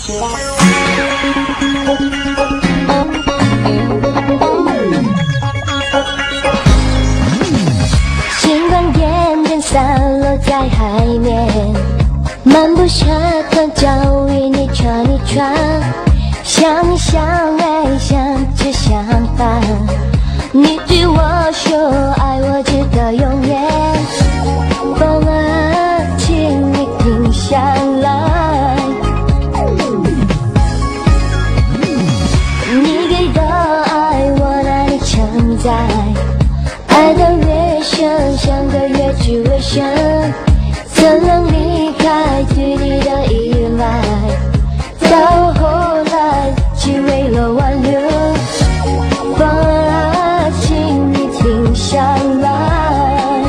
星光点点散落在海面，漫步沙滩找与你穿一穿，相依相爱相知相伴。你对我说爱我直到永远，风啊请你停下来，你给的爱我哪里承载，爱的越深想得越具危险，怎能离开对你的依赖，到后来只为了挽留，风啊请你停下来，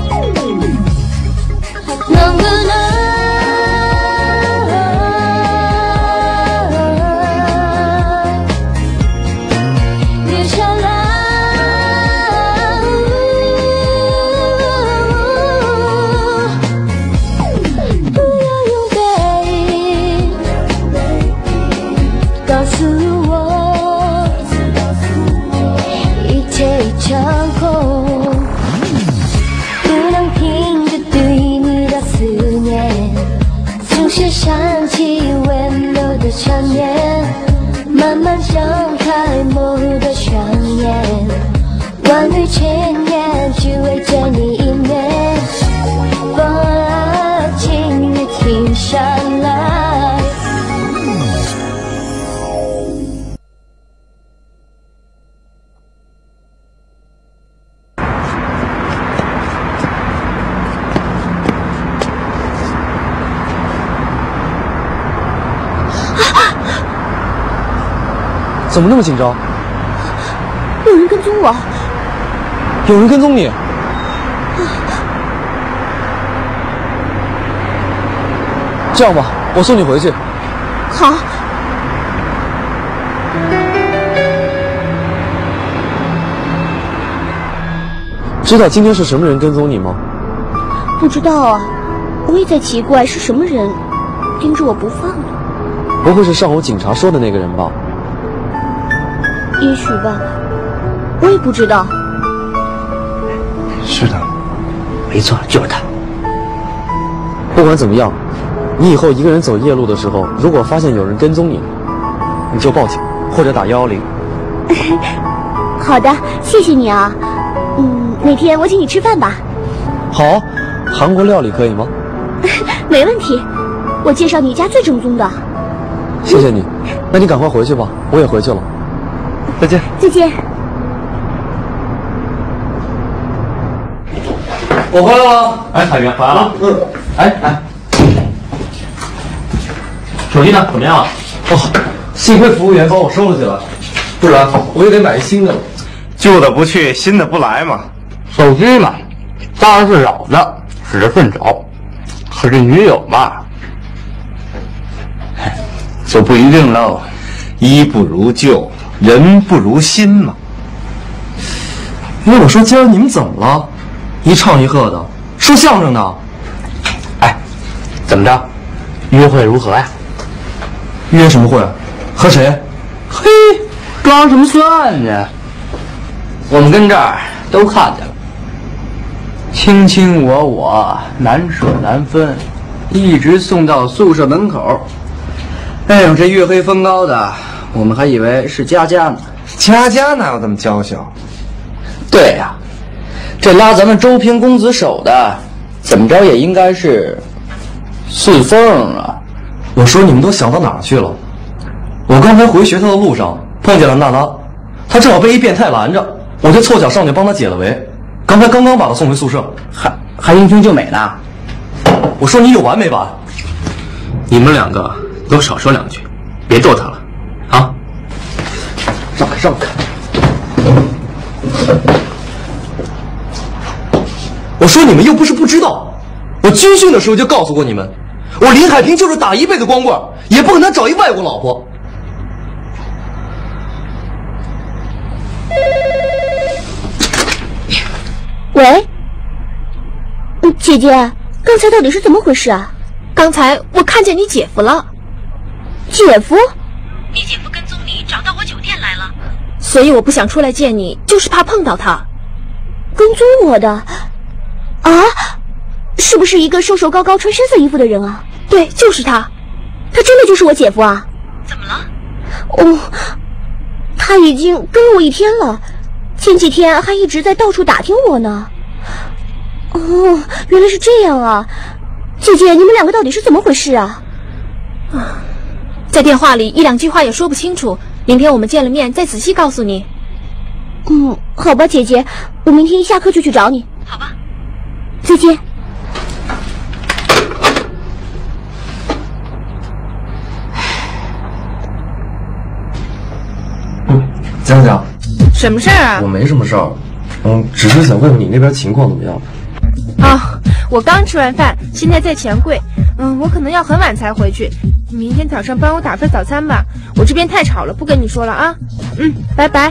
能不能留下来，不要用背告诉我一切一场空，不能停止对你的思念，总是想起温柔的缠绵，慢慢张开模糊的双眼，万语千言只为见你一面，风啊请你停下来。 怎么那么紧张？ 有人跟踪我。 有人跟踪你？这样吧，我送你回去。 好。 知道今天是什么人跟踪你吗？ 不知道啊，我也在奇怪是什么人盯着我不放呢。 不会是上午警察说的那个人吧？ 也许吧，我也不知道。 是的，没错，就是他。 不管怎么样，你以后一个人走夜路的时候，如果发现有人跟踪你，你就报警或者打110。 好的，谢谢你啊。哪天我请你吃饭吧。 好，韩国料理可以吗？ 没问题，我介绍你一家最正宗的。 谢谢你，那你赶快回去吧，我也回去了。再见。 再见。 我回来了。 哎，海源回来了。哎，手机呢？怎么样了？ 哦，幸亏服务员帮我收了起来，不然我也得买一新的了。 旧的不去，新的不来嘛。 手机嘛，当然是老的，使得顺手。可是女友嘛，就不一定喽。 衣不如旧，人不如新嘛。 哎，我说今儿你们怎么了？一唱一和的，说相声的。 哎，怎么着？约会如何呀？ 约什么会？和谁？ 嘿，装什么蒜呢？我们跟这儿都看见了，卿卿我我，难舍难分，一直送到宿舍门口。哎呦，这月黑风高的，我们还以为是佳佳呢。 佳佳哪有这么娇小？ 对呀，这拉咱们周平公子手的，怎么着也应该是四凤啊。 我说你们都想到哪儿去了？我刚才回学校的路上碰见了娜拉，她正好被一变态拦着，我就凑巧上去帮她解了围。刚刚把她送回宿舍， 还英雄救美呢。 我说你有完没完？ 你们两个都少说两句，别逗他了，啊！ 让开！我说你们又不是不知道，我军训的时候就告诉过你们，我林海平就是打一辈子光棍，也不可能找一外国老婆。 喂，姐姐，刚才到底是怎么回事啊？ 刚才我看见你姐夫了。 姐夫？ 你姐夫跟踪你找到我酒店来了， 所以我不想出来见你，就是怕碰到他。 跟踪我的？啊？是不是一个瘦瘦高高穿深色衣服的人啊？ 对，就是他。 他真的就是我姐夫啊？ 怎么了？ 哦，他已经跟了我1天了，前几天还一直在到处打听我呢。哦，原来是这样啊！姐姐，你们两个到底是怎么回事啊？ 在电话里1、2句话也说不清楚，明天我们见了面再仔细告诉你。 好吧，姐姐，我明天一下课就去找你。 好吧， 再见。 江江， 什么事儿啊？ 我没什么事儿，只是想问问你那边情况怎么样。 我刚吃完饭，现在在钱柜。我可能要很晚才回去。你明天早上帮我打份早餐吧，我这边太吵了，不跟你说了啊。拜拜。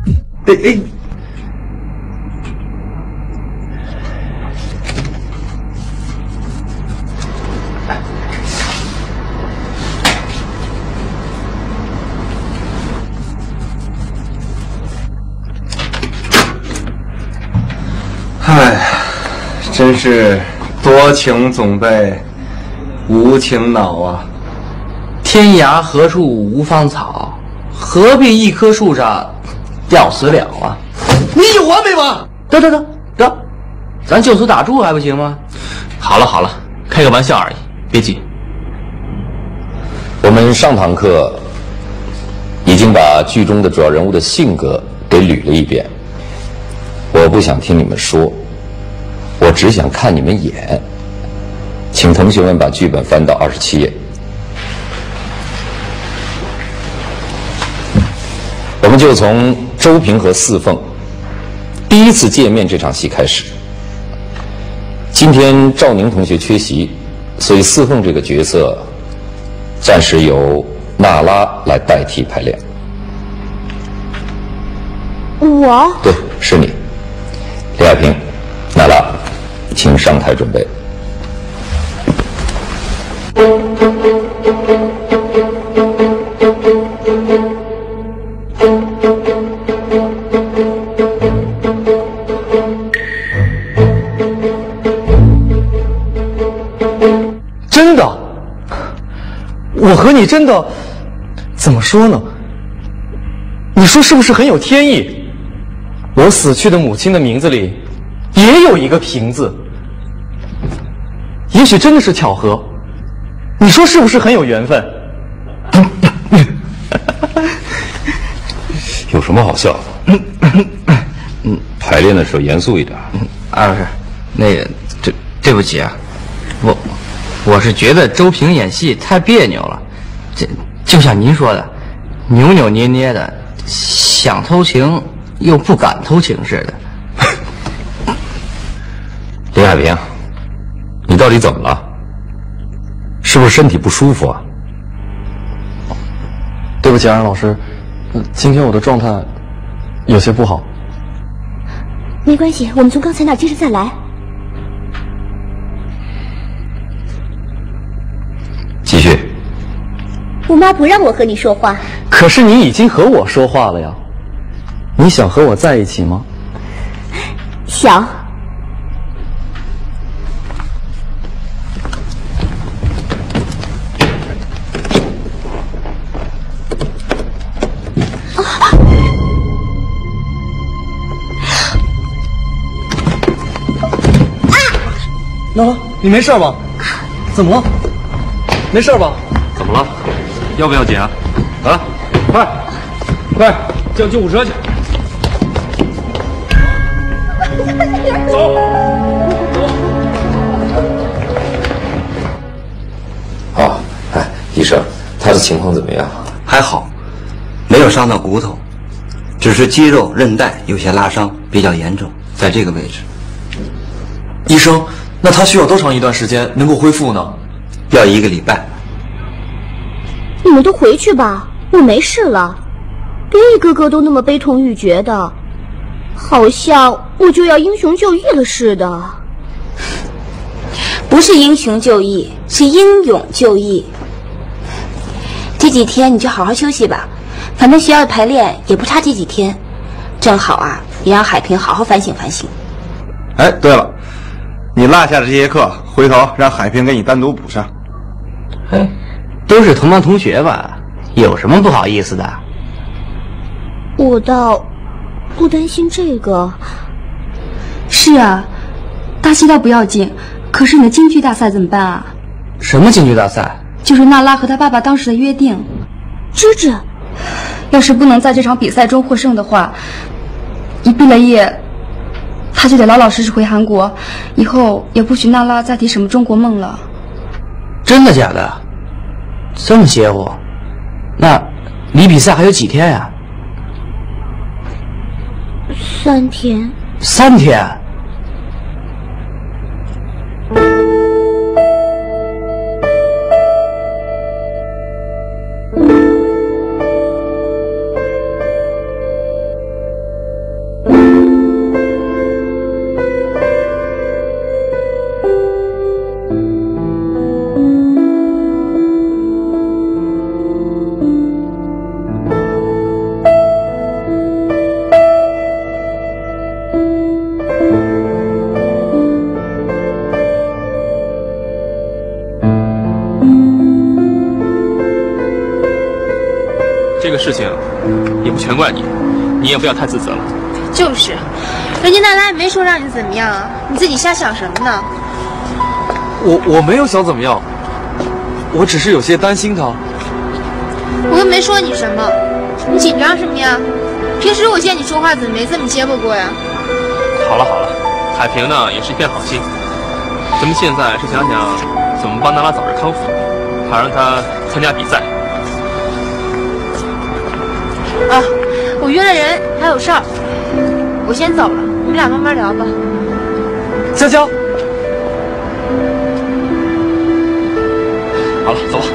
真是多情总被无情恼啊！ 天涯何处无芳草，何必一棵树上吊死了啊！ 你有完没完？ 得，咱就此打住还不行吗？ 好了，开个玩笑而已，别急。 我们上堂课已经把剧中的主要人物的性格给捋了一遍，我不想听你们说，我只想看你们演。请同学们把剧本翻到27页。我们就从周平和四凤第一次见面这场戏开始。今天赵宁同学缺席，所以四凤这个角色暂时由娜拉来代替排练。 我？ 对，是你。李亚平、娜拉，请上台准备。 真的？我和你真的怎么说呢？你说是不是很有天意？我死去的母亲的名字里也有一个平字，也许真的是巧合。你说是不是很有缘分？ 有什么好笑的？排练的时候严肃一点。 老师，那个对不起啊，我是觉得周平演戏太别扭了，就像您说的，扭扭捏捏的，想偷情又不敢偷情似的。 林海平，你到底怎么了？是不是身体不舒服啊？ 对不起，安然老师，今天我的状态有些不好。 没关系，我们从刚才那接着再来。 继续。 我妈不让我和你说话。 可是你已经和我说话了呀，你想和我在一起吗？ 想。 娜拉，你没事吧？怎么了？没事吧？ 怎么了？要不要紧啊？啊，快，叫救护车去！走。 好，医生，他的情况怎么样？ 还好，没有伤到骨头，只是肌肉、韧带有些拉伤，比较严重，在这个位置。 医生，那他需要多长一段时间能够恢复呢？ 要1个礼拜。 你们都回去吧，我没事了。别一个个都那么悲痛欲绝的，好像我就要英雄就义了似的。 不是英雄就义，是英勇就义。姐几天你就好好休息吧，反正学校的排练也不差这几天，正好啊，也让海平好好反省反省。 哎，对了，你落下的这些课，回头让海平给你单独补上。 哎，都是同班同学吧，有什么不好意思的？ 我倒不担心这个。 是啊，大戏倒不要紧，可是你的京剧大赛怎么办啊？ 什么京剧大赛？ 就是娜拉和她爸爸当时的约定。 芝芝， 要是不能在这场比赛中获胜的话，一毕了业，他就得老老实实回韩国，以后也不许娜拉再提什么中国梦了。 真的假的？这么邪乎？那离比赛还有几天呀 ？3天。 3天？ 事情也不全怪你，你也不要太自责了。 就是，人家娜拉也没说让你怎么样啊，你自己瞎想什么呢？ 我没有想怎么样，我只是有些担心他。 我又没说你什么，你紧张什么呀？平时我见你说话怎么没这么结巴过呀？ 好了好了，海平呢也是一片好心，咱们现在是想想怎么帮娜拉早日康复，好让她参加比赛。 啊，我约了人，还有事儿，我先走了，你们俩慢慢聊吧。 佳佳， 好了，走吧。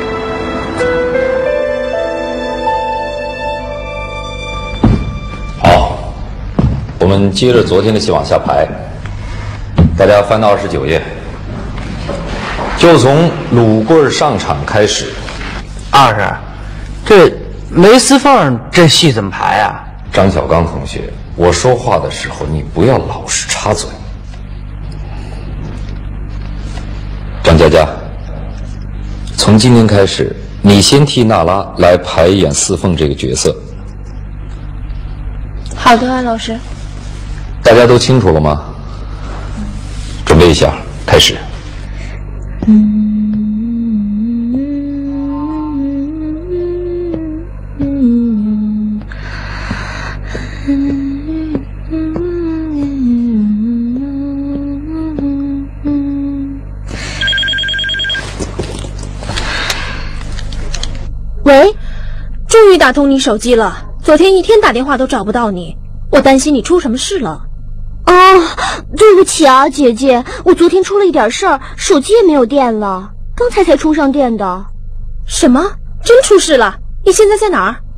好，我们接着昨天的戏往下排，大家翻到29页，就从鲁棍上场开始。 20，这雷丝缝这戏怎么排啊？ 张小刚同学，我说话的时候你不要老是插嘴。张佳佳，从今天开始，你先替娜拉来排演四凤这个角色。 好的，安老师。 大家都清楚了吗？准备一下，开始。 喂，终于打通你手机了。昨天一天打电话都找不到你，我担心你出什么事了。 啊，对不起啊，姐姐，我昨天出了一点事儿，手机也没有电了，刚才充上电的。 什么？真出事了？你现在在哪儿？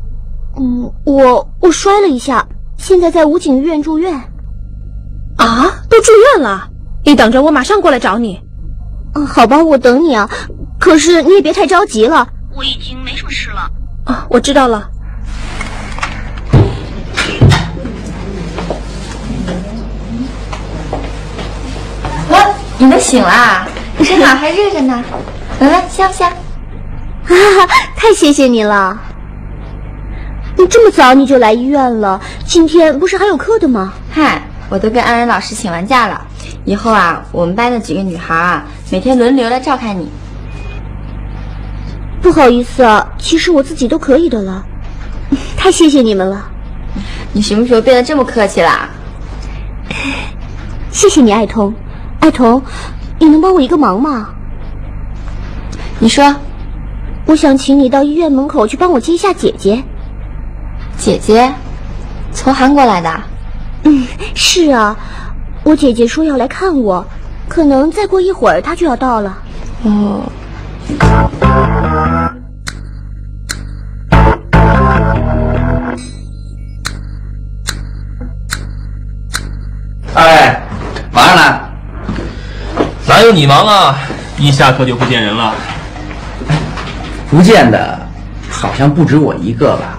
我摔了一下，现在在武警医院住院。 啊，都住院了？你等着，我马上过来找你。 好吧，我等你啊。可是你也别太着急了。 我已经没什么事了。 啊，我知道了。 你们醒啦？正好还热着呢。来，香不香？ 太谢谢你了。你这么早你就来医院了？今天不是还有课的吗？ 嗨，我都跟安然老师请完假了。以后啊，我们班的几个女孩啊，每天轮流来照看你。 不好意思啊，其实我自己都可以的了。太谢谢你们了。 你什么时候变得这么客气啦？ 谢谢你，爱童。爱童，你能帮我一个忙吗？ 你说。 我想请你到医院门口去帮我接一下姐姐。 姐姐？从韩国来的？ 是啊，我姐姐说要来看我，可能再过一会儿她就要到了。 哦。 哎，忙着呢。 哪有你忙啊？一下课就不见人了。 不见的， 好像不止我一个吧？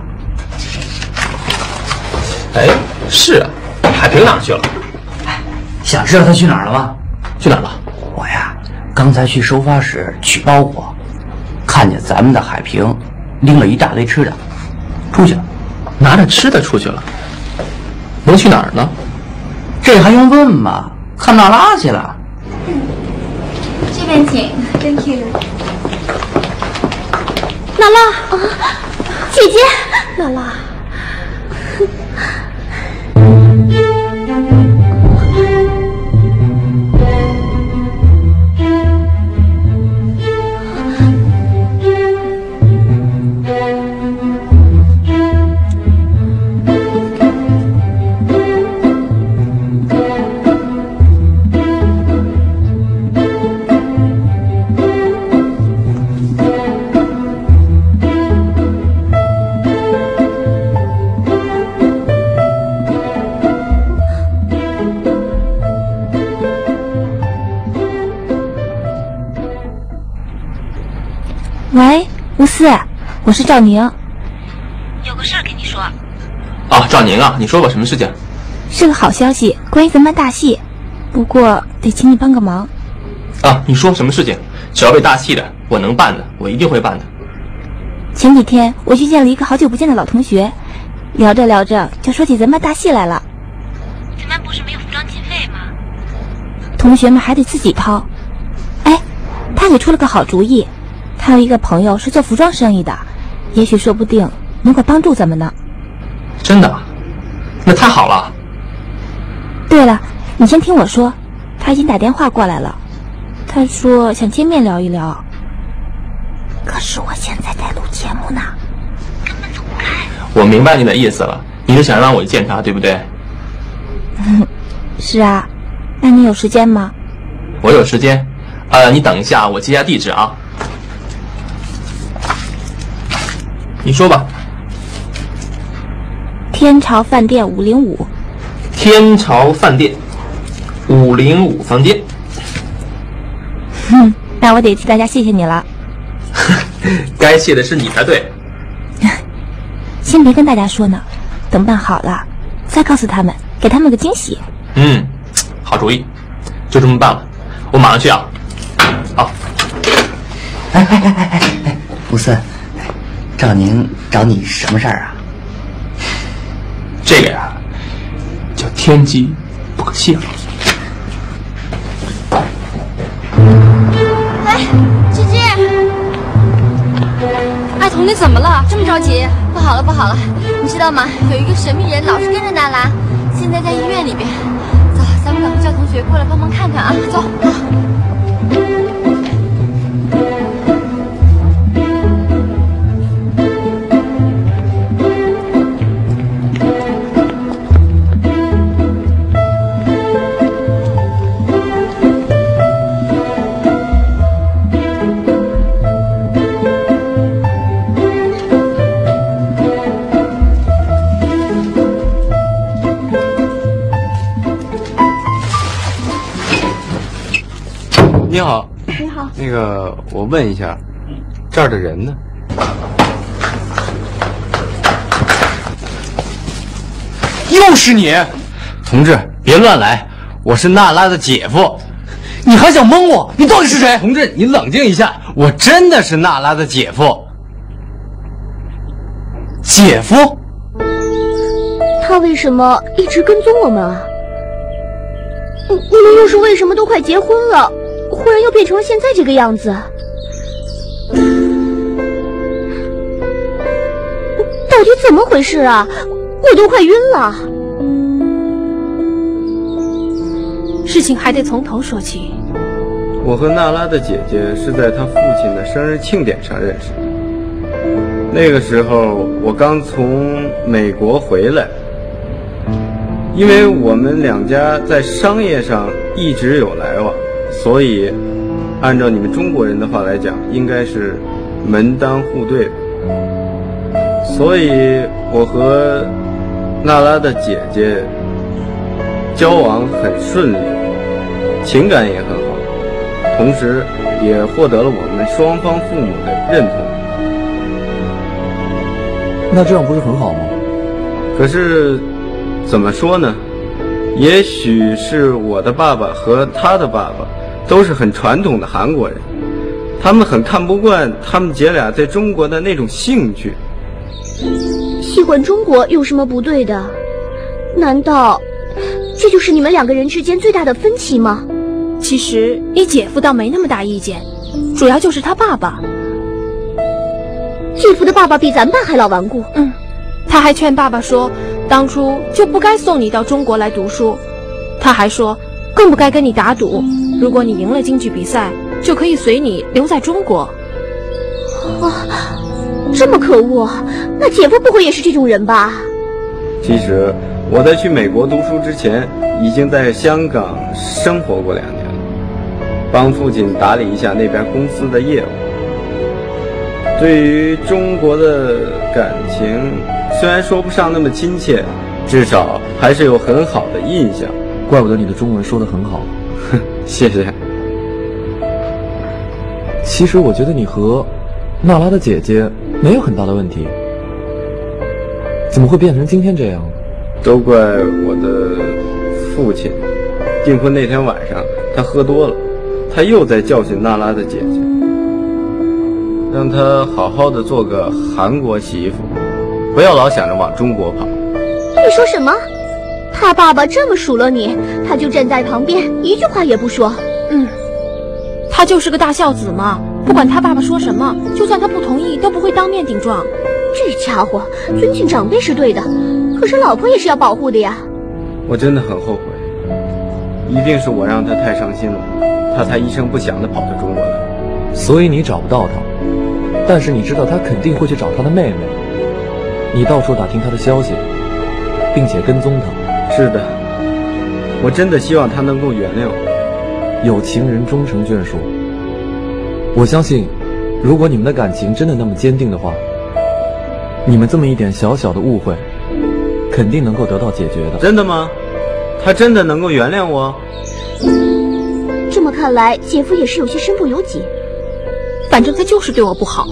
哎，是啊，海平哪儿去了？ 想知道他去哪儿了吗？ 去哪儿了？ 我呀，刚才去收发室取包裹，看见咱们的海平拎了一大堆吃的，出去了。 拿着吃的出去了？能去哪儿呢？ 这还用问吗？看娜拉去了。 这边请 ，Thank you。 娜拉，姐姐，娜拉。 喂，吴思，我是赵宁。 有个事儿跟你说。 啊，赵宁啊，你说吧，什么事情？ 是个好消息，关于咱班大戏，不过得请你帮个忙。 啊，你说什么事情？只要为大戏的，我能办的，我一定会办的。 前几天我去见了一个好久不见的老同学，聊着聊着就说起咱班大戏来了。 咱班不是没有服装经费吗？ 同学们还得自己掏。哎，他给出了个好主意。他有一个朋友是做服装生意的，也许说不定能够帮助咱们呢。 真的？那太好了。 对了，你先听我说，他已经打电话过来了，他说想见面聊一聊。可是我现在在录节目呢， 根本走不开。 我明白你的意思了，你是想让我见他，对不对？ 是啊，那你有时间吗？ 我有时间。你等一下，我记下地址啊。你说吧。 天朝饭店505。 天朝饭店505房间。 那我得替大家谢谢你了。 该谢的是你才对。 先别跟大家说呢，等办好了再告诉他们，给他们个惊喜。 好主意，就这么办了。我马上去啊。好。 吴思，赵宁找你什么事儿啊？ 这个呀，叫天机不可泄露。 哎，芝芝， 爱童，你怎么了？这么着急？ 不好了，不好了！你知道吗？有一个神秘人老是跟着娜拉，现在在医院里边。走，咱们赶快叫同学过来帮忙看看啊！走。 你好， 你好。 那个，我问一下，这儿的人呢？ 又是你， 同志，别乱来，我是娜拉的姐夫。 你还想蒙我？你到底是谁？ 同志，你冷静一下，我真的是娜拉的姐夫。 姐夫？ 他为什么一直跟踪我们啊？你们又是为什么都快结婚了，忽然又变成了现在这个样子？到底怎么回事啊？我都快晕了。事情还得从头说起。 我和娜拉的姐姐是在她父亲的生日庆典上认识的。那个时候我刚从美国回来，因为我们两家在商业上一直有来往，所以按照你们中国人的话来讲，应该是门当户对。所以我和娜拉的姐姐交往很顺利，情感也很好，同时也获得了我们双方父母的认同。 那这样不是很好吗？ 可是，怎么说呢？也许是我的爸爸和他的爸爸都是很传统的韩国人，他们很看不惯他们姐俩在中国的那种兴趣。 喜欢中国有什么不对的？难道这就是你们两个人之间最大的分歧吗？ 其实你姐夫倒没那么大意见，主要就是他爸爸。 姐夫的爸爸比咱爸还老顽固。 他还劝爸爸说，当初就不该送你到中国来读书。他还说，更不该跟你打赌，如果你赢了京剧比赛，就可以随你留在中国。 这么可恶，那姐夫不会也是这种人吧？ 其实我在去美国读书之前，已经在香港生活过2年了，帮父亲打理一下那边公司的业务。对于中国的感情，虽然说不上那么亲切，至少还是有很好的印象。 怪不得你的中文说得很好。 谢谢。 其实我觉得你和娜拉的姐姐没有很大的问题，怎么会变成今天这样？ 都怪我的父亲。订婚那天晚上，他喝多了，他又在教训娜拉的姐姐，让她好好的做个韩国媳妇，不要老想着往中国跑。 你说什么？他爸爸这么数落你，他就站在旁边一句话也不说。 他就是个大孝子嘛，不管他爸爸说什么，就算他不同意都不会当面顶撞。 这家伙尊敬长辈是对的，可是老婆也是要保护的呀。 我真的很后悔，一定是我让他太伤心了，他才一声不响地跑到中国来。 所以你找不到他，但是你知道他肯定会去找他的妹妹，你到处打听他的消息，并且跟踪他。 是的，我真的希望他能够原谅我。 有情人终成眷属，我相信，如果你们的感情真的那么坚定的话，你们这么一点小小的误会，肯定能够得到解决的。 真的吗？他真的能够原谅我？ 这么看来，姐夫也是有些身不由己。 反正他就是对我不好。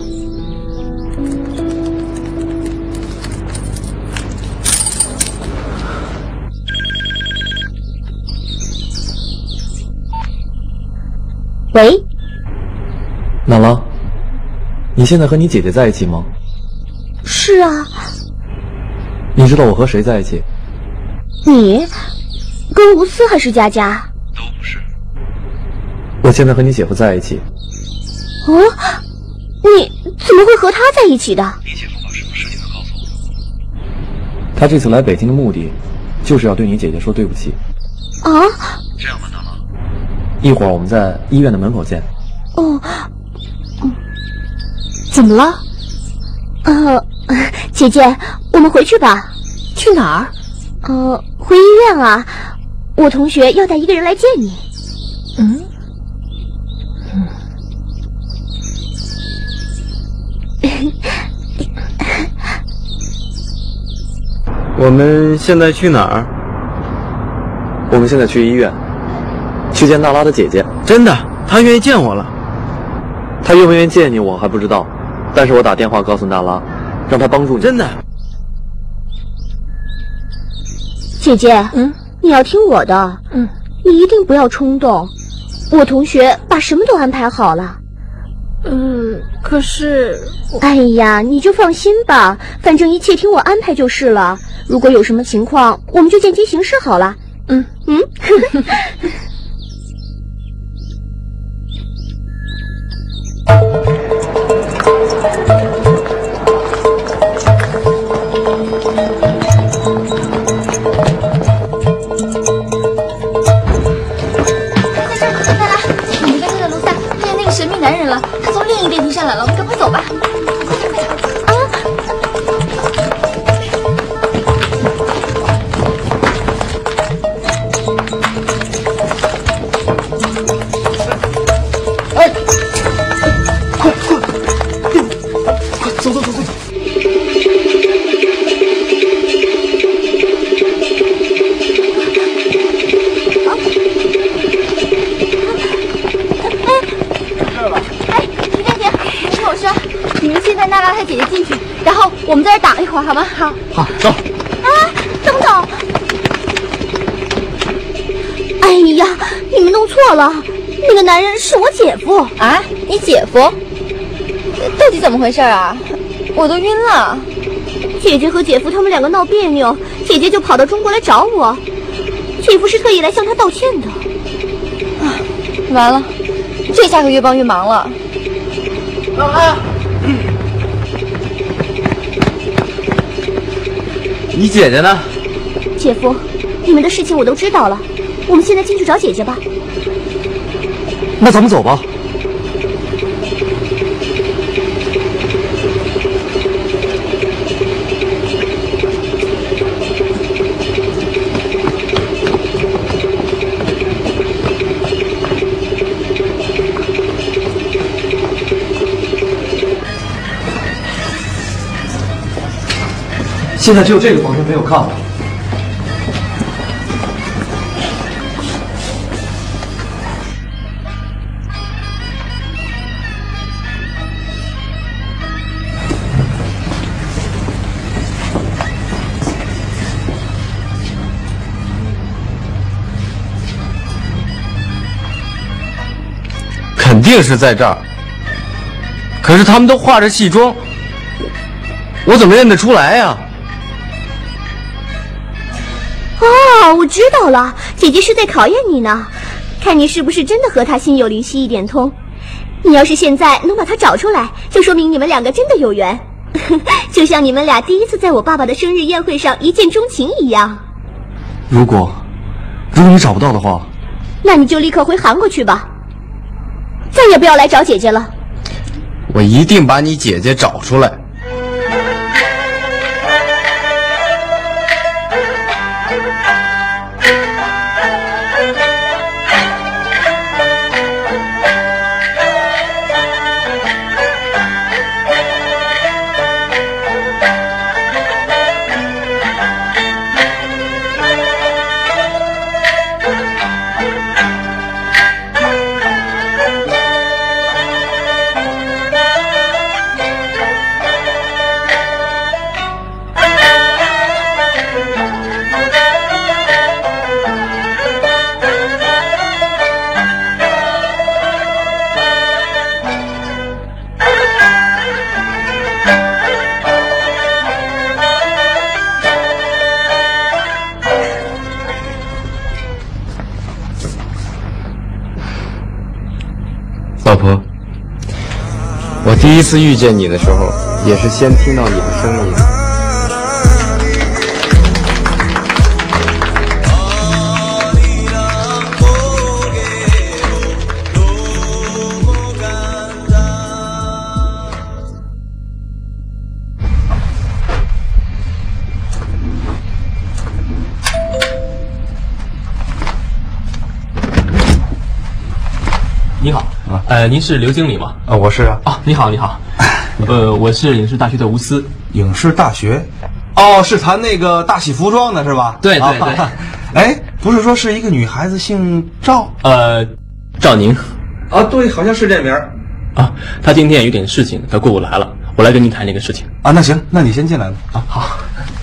喂， 娜拉，你现在和你姐姐在一起吗？ 是啊。 你知道我和谁在一起？ 你跟吴思还是佳佳？ 都不是。我现在和你姐夫在一起。 哦，你怎么会和他在一起的？ 你姐夫把什么事情都告诉我。他这次来北京的目的，就是要对你姐姐说对不起。 啊？ 这样吧，娜拉，一会儿我们在医院的门口见。 哦， 怎么了？ 姐姐，我们回去吧。 去哪儿？ 回医院啊。我同学要带一个人来见你。 我们现在去哪儿？ 我们现在去医院，去见娜拉的姐姐。 真的，她愿意见我了。 她愿不愿意见你，我还不知道。但是我打电话告诉娜拉，让她帮助你。 真的。 姐姐，你要听我的。你一定不要冲动。我同学把什么都安排好了。 可是…… 哎呀，你就放心吧，反正一切听我安排就是了。如果有什么情况，我们就见机行事好了。 下来了，我们赶快走吧。 走走走走。 你们现在娜拉她姐姐进去，然后我们在这等一会儿，好吗？好。 好，走。 啊，等等！哎呀，你们弄错了，那个男人是我姐夫啊！你姐夫？到底怎么回事啊？我都晕了。 姐姐和姐夫他们两个闹别扭，姐姐就跑到中国来找我，姐夫是特意来向她道歉的。 啊，完了，这下可越帮越忙了。 你姐姐呢？ 姐夫，你们的事情我都知道了，我们现在进去找姐姐吧。 那咱们走吧。现在只有这个房间没有看了。 肯定是在这儿，可是他们都化着戏装，我怎么认得出来呀？ 哦，我知道了，姐姐是在考验你呢，看你是不是真的和她心有灵犀一点通。你要是现在能把她找出来，就说明你们两个真的有缘，就像你们俩第一次在我爸爸的生日宴会上一见钟情一样。 如果你找不到的话， 那你就立刻回韩国去吧，再也不要来找姐姐了。 我一定把你姐姐找出来。老婆，我第一次遇见你的时候，也是先听到你的声音。 你好，您是刘经理吗？ 我是啊。 啊，你好，你好。我是影视大学的吴思。 影视大学？哦，是谈那个大戏服装的是吧？ 对对对。 哎，不是说是一个女孩子姓赵？ 赵宁。 啊，对，好像是这名儿。 啊，她今天有点事情，她过不来了，我来跟你谈这个事情。 啊，那行，那你先进来吧。啊，好。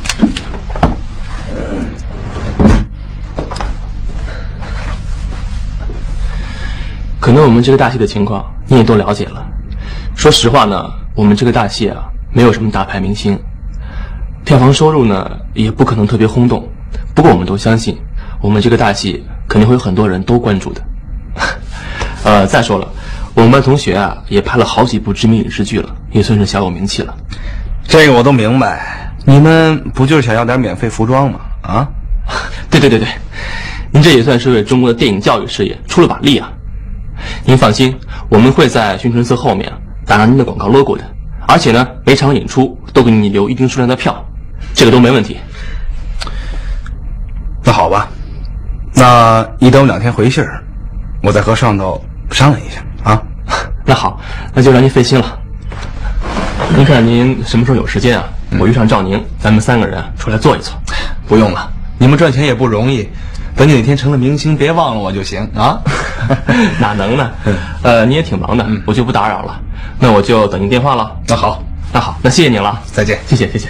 可能我们这个大戏的情况你也都了解了。说实话呢，我们这个大戏啊，没有什么大牌明星，票房收入呢也不可能特别轰动。不过我们都相信，我们这个大戏肯定会有很多人都关注的。再说了，我们班同学啊也拍了好几部知名影视剧了，也算是小有名气了。 这个我都明白，你们不就是想要点免费服装吗？啊？ 对，您这也算是为中国的电影教育事业出了把力啊。您放心，我们会在宣传册后面打上您的广告 logo 的，而且呢，每场演出都给你留一定数量的票，这个都没问题。 那好吧，那你等我2天回信儿，我再和上头商量一下啊。 那好，那就让您费心了。您看您什么时候有时间啊？我约上赵宁，咱们3个人出来坐一坐。 不用了，你们赚钱也不容易，等你哪天成了明星，别忘了我就行啊。 哪能呢？你也挺忙的，我就不打扰了。那我就等您电话了。 那好， 那好，那谢谢您了， 再见。 谢谢，谢谢。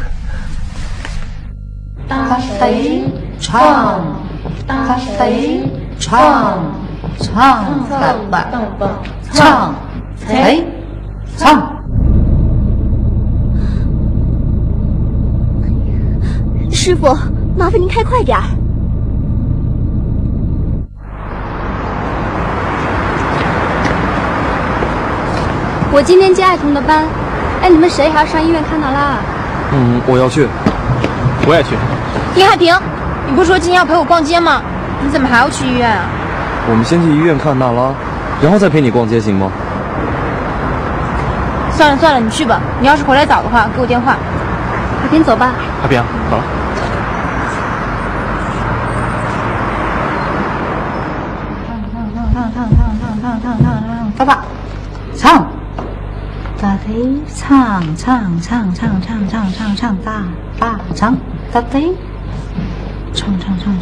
大飞唱，大飞唱，唱吧，唱，飞唱。 师傅，麻烦您开快点儿。 我今天接爱童的班，哎，你们谁还要上医院看娜拉啊？ 我要去。 我也去。 丁海平，你不是说今天要陪我逛街吗？你怎么还要去医院啊？ 我们先去医院看娜拉，然后再陪你逛街，行吗？ 算了算了，你去吧。你要是回来早的话，给我电话。 海平，走吧。 海平，好了。 爸爸，唱，大腿唱，大爸唱，大腿唱。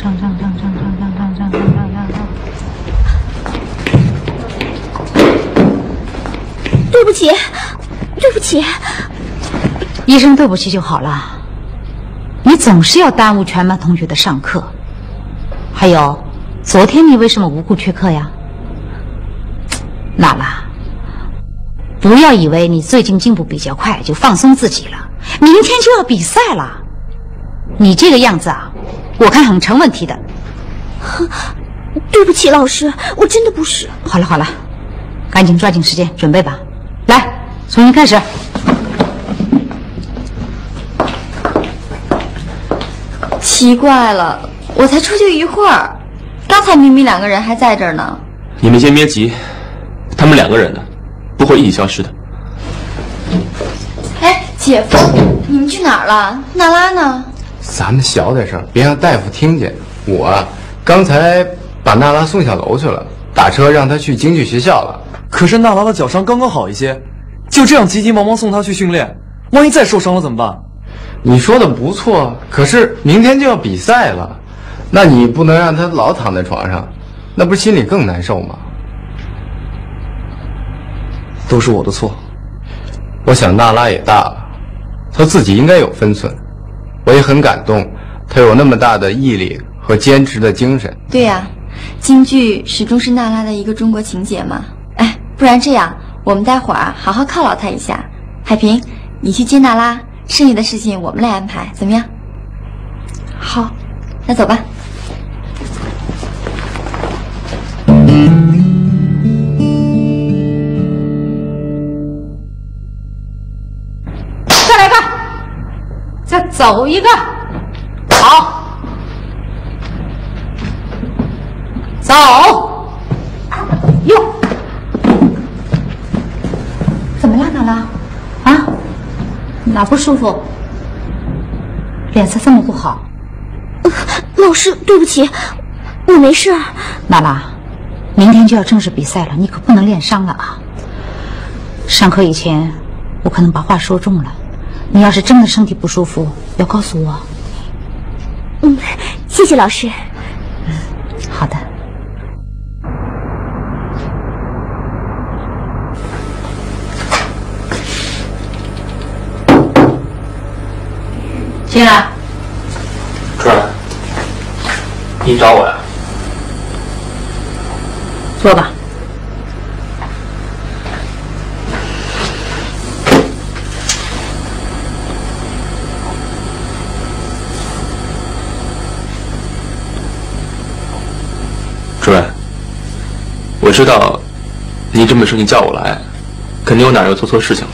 对不起，对不起。 医生对不起就好了。你总是要耽误全班同学的上课。还有，昨天你为什么无故缺课呀？娜拉，不要以为你最近进步比较快就放松自己了，明天就要比赛了。你这个样子啊，我看很成问题的。 对不起，老师，我真的不是。 好了好了，赶紧抓紧时间准备吧。来，重新开始。 奇怪了，我才出去一会儿，刚才明明两个人还在这儿呢。 你们先别急，他们两个人呢，不会一起消失的。 哎，姐夫，你们去哪儿了？娜拉呢？ 咱们小点声，别让大夫听见。我刚才把娜拉送下楼去了，打车让她去京剧学校了。 可是娜拉的脚伤刚刚好一些，就这样急急忙忙送她去训练，万一再受伤了怎么办？ 你说的不错，可是明天就要比赛了，那你不能让她老躺在床上，那不是心里更难受吗？ 都是我的错。 我想娜拉也大了，她自己应该有分寸。我也很感动，她有那么大的毅力和坚持的精神。 对呀，京剧始终是娜拉的一个中国情节嘛。哎，不然这样，我们待会儿好好犒劳她一下。海平，你去接娜拉，剩下的事情我们来安排，怎么样？好，那走吧。 再来一个，再走一个，好，走，哟，怎么了，娜拉？啊，哪不舒服？脸色这么不好。 老师，对不起，我没事。 娜拉，明天就要正式比赛了，你可不能练伤了啊！上课以前，我可能把话说重了。你要是真的身体不舒服，要告诉我。 谢谢老师。 好的。进来。 主任，你找我呀？ 坐吧。 主任，我知道你这么说，你叫我来，肯定有哪儿又做错事情了。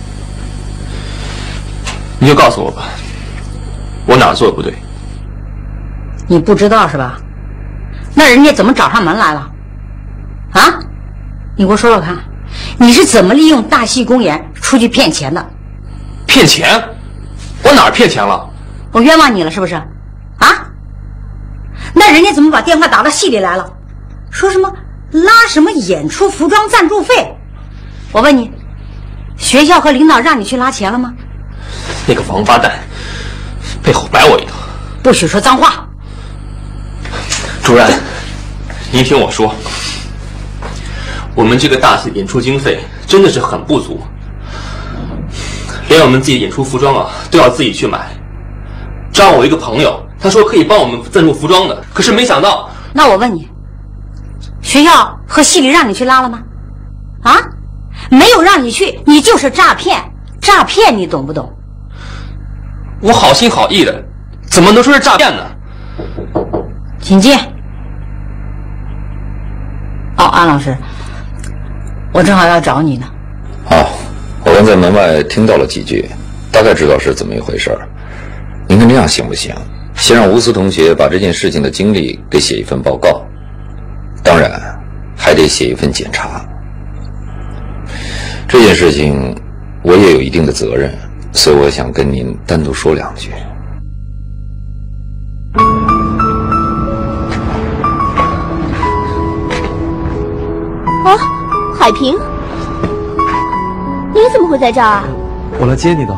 你就告诉我吧，我哪儿做的不对？ 你不知道是吧？那人家怎么找上门来了？啊？你给我说说看，你是怎么利用大戏公演出去骗钱的？ 骗钱？我哪儿骗钱了？ 我冤枉你了是不是？啊？那人家怎么把电话打到戏里来了？说什么拉什么演出服装赞助费？我问你，学校和领导让你去拉钱了吗？ 那个王八蛋背后摆我一套。 不许说脏话。 主任，您听我说，我们这个大戏演出经费真的是很不足。 连我们自己演出服装啊都要自己去买。正好我一个朋友，他说可以帮我们赞助服装的，可是没想到。 那我问你，学校和系里让你去拉了吗？啊，没有让你去，你就是诈骗，诈骗你懂不懂？ 我好心好意的，怎么能说是诈骗呢？ 请进。哦，安老师，我正好要找你呢。 好，我刚在门外听到了几句，大概知道是怎么一回事儿。您看这样行不行？先让吴思同学把这件事情的经历给写一份报告，当然还得写一份检查。这件事情我也有一定的责任，所以我想跟您单独说两句。 啊，海平，你怎么会在这儿？ 我来接你的。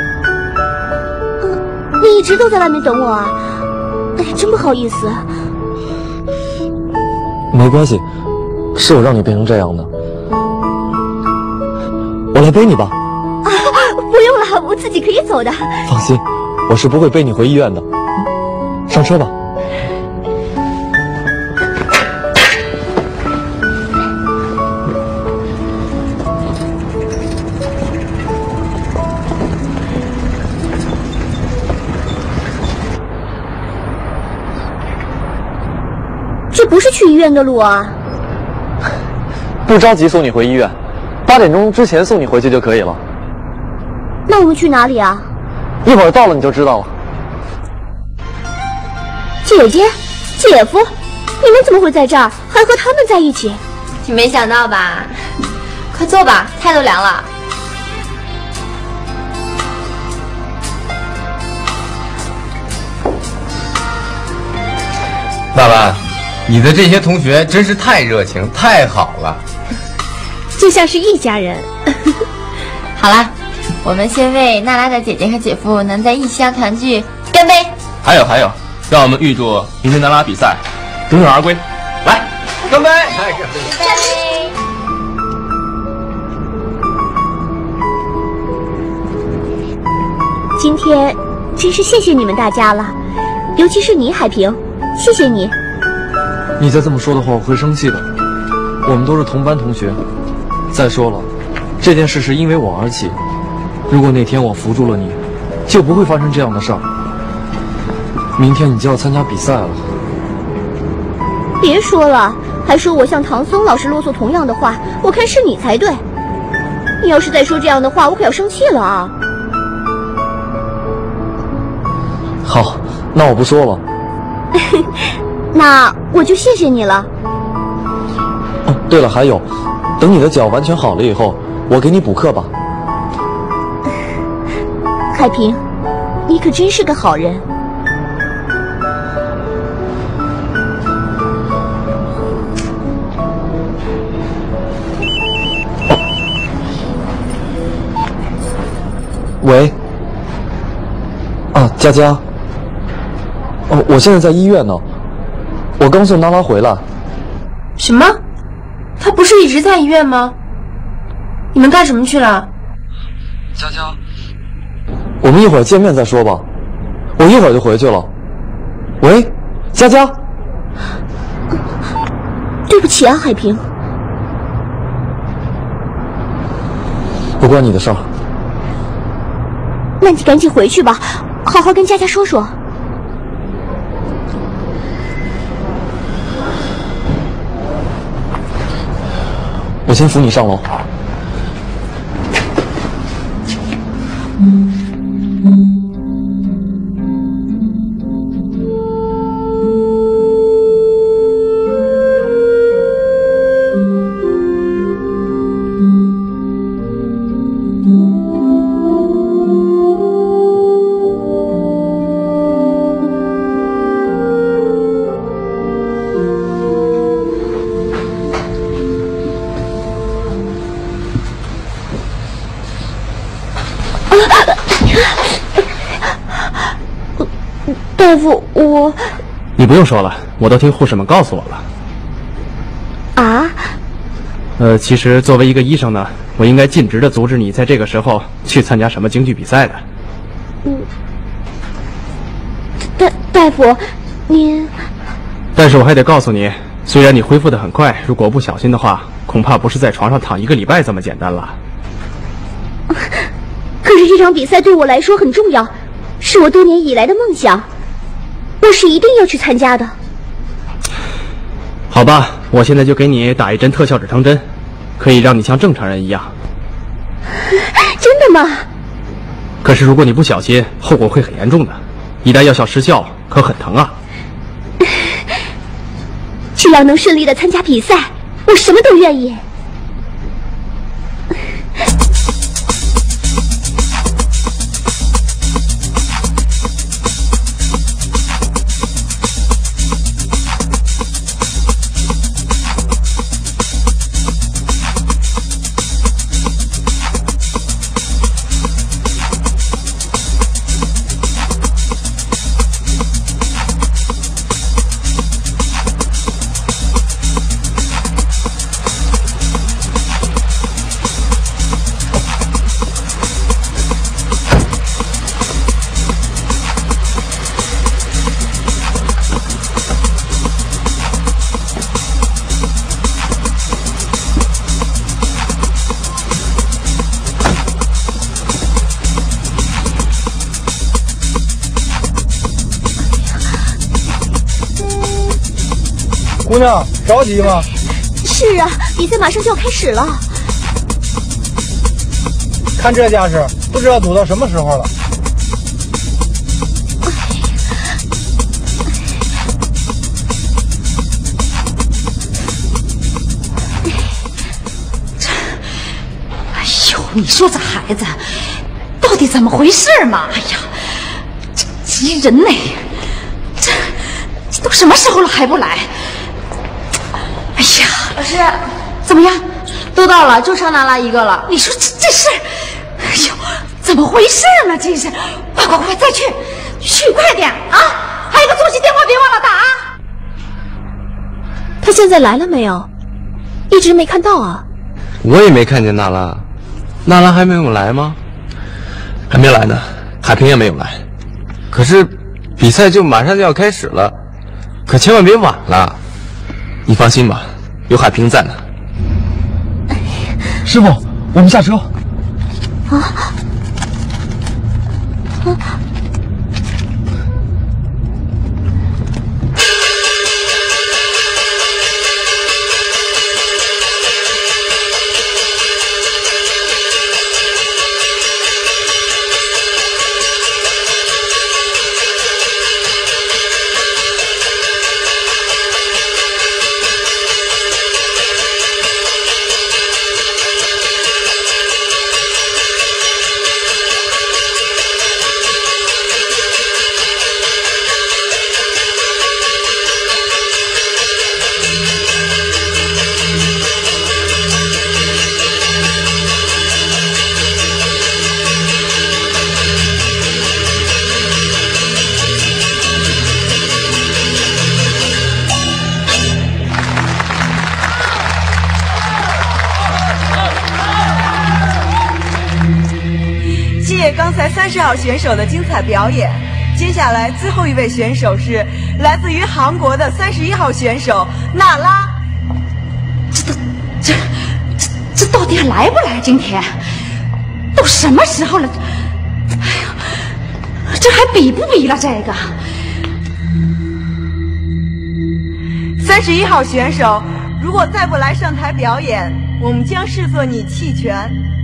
你一直都在外面等我啊？哎，真不好意思。 没关系，是我让你变成这样的。我来背你吧。 啊，不用了，我自己可以走的。 放心，我是不会背你回医院的。上车吧。 这不是去医院的路啊！ 不着急送你回医院，8点钟之前送你回去就可以了。 那我们去哪里啊？ 一会儿到了你就知道了。 姐姐、姐夫，你们怎么会在这儿，还和他们在一起？ 你没想到吧？快坐吧，菜都凉了。 娜拉，你的这些同学真是太热情，太好了， 就像是一家人。 好啦，我们先为娜拉的姐姐和姐夫能在异乡团聚干杯！ 还有，让我们预祝明天娜拉比赛得胜而归。来， 干杯！ 干杯！ 今天真是谢谢你们大家了，尤其是你，海平，谢谢你。 你再这么说的话，我会生气的。我们都是同班同学。再说了，这件事是因为我而起。如果那天我扶住了你，就不会发生这样的事儿。明天你就要参加比赛了。 别说了，还说我像唐僧老师啰嗦同样的话，我看是你才对。你要是再说这样的话，我可要生气了啊！ 好，那我不说了。 那我就谢谢你了。 哦，对了，还有，等你的脚完全好了以后，我给你补课吧。 海平，你可真是个好人。 喂。啊，佳佳。哦，我现在在医院呢，我刚送娜拉回来。 什么？他不是一直在医院吗？你们干什么去了？ 佳佳，我们一会儿见面再说吧，我一会儿就回去了。喂，佳佳。 对不起啊，海平。 不关你的事儿。 那你赶紧回去吧，好好跟佳佳说说。 我先扶你上楼。 大夫，我…… 你不用说了，我都听护士们告诉我了。 啊？ 其实作为一个医生呢， 我应该尽职的阻止你在这个时候去参加什么京剧比赛的。 大夫，您…… 但是我还得告诉你，虽然你恢复得很快，如果不小心的话，恐怕不是在床上躺1个礼拜这么简单了。 可是这场比赛对我来说很重要，是我多年以来的梦想，我是一定要去参加的。 好吧，我现在就给你打1针特效止疼针，可以让你像正常人一样。 真的吗？ 可是如果你不小心，后果会很严重的，一旦药效失效，可很疼啊。 只要能顺利的参加比赛，我什么都愿意。 姑娘，着急吗？ 是啊，比赛马上就要开始了。 看这架势，不知道赌到什么时候了。 哎呦，你说这孩子到底怎么回事嘛？哎呀，这急人呢！这都什么时候了还不来？哎呀， 老师，怎么样？都到了，就差娜拉1个了。 你说这事，哎呦，怎么回事呢？这是，快，再去快点啊！还有一个座机电话别忘了打啊！ 他现在来了没有？一直没看到啊。 我也没看见娜拉，娜拉还没有来吗？ 还没来呢，海平也没有来。 可是比赛就马上就要开始了，可千万别晚了。 你放心吧，有海平在呢。 师傅，我们下车。 刚才30号选手的精彩表演，接下来最后一位选手是来自于韩国的31号选手娜拉。 这到底还来不来？今天都什么时候了？哎呀，这还比不比了？这个 31号选手，如果再不来上台表演，我们将视作你弃权。